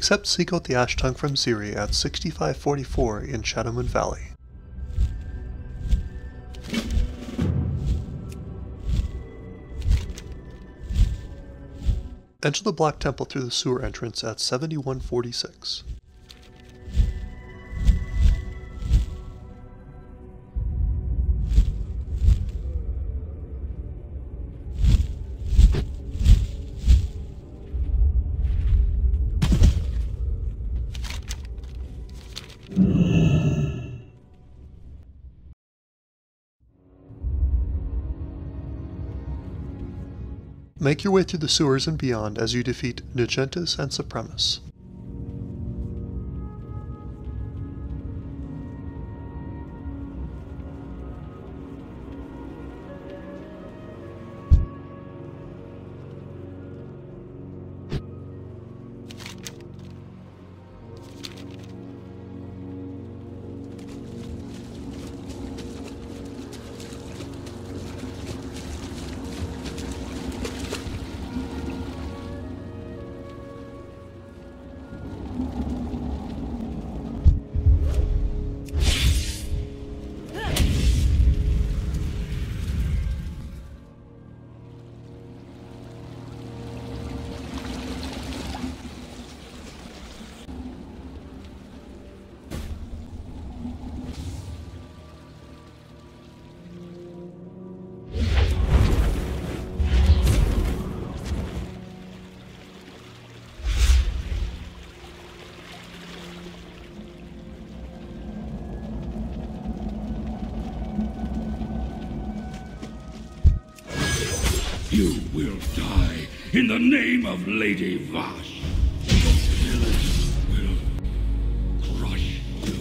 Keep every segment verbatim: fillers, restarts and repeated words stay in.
except seek out the Ash Tongue from Ziri at sixty-five forty-four in Shadowmoon Valley. Enter the Black Temple through the sewer entrance at seventy-one forty-six. Make your way through the sewers and beyond as you defeat Nugenttis and Supremus. You will die in the name of Lady Vashj. The village will crush you.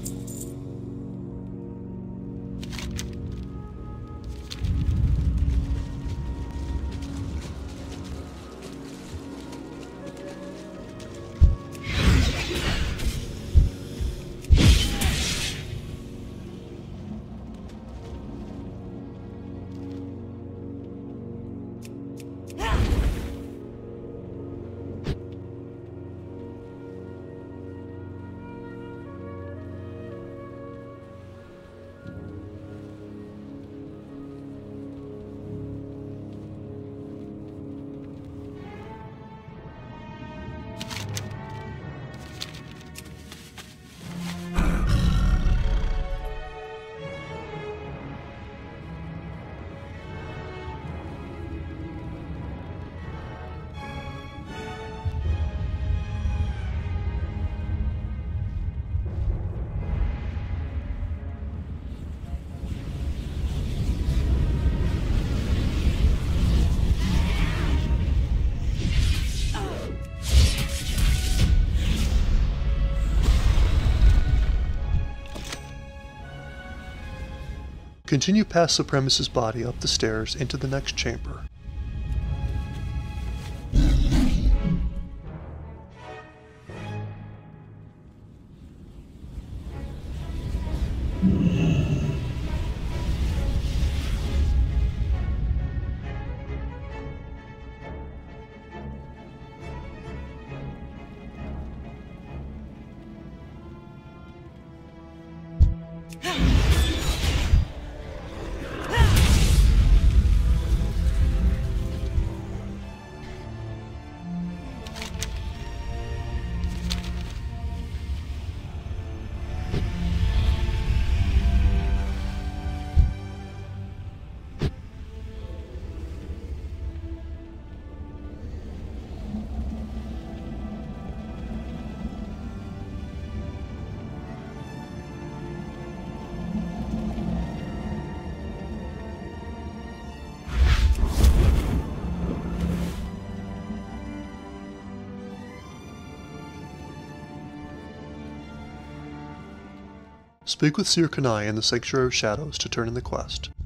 Continue past Supremus's body up the stairs into the next chamber. Speak with Seer Kunai in the Sanctuary of Shadows to turn in the quest.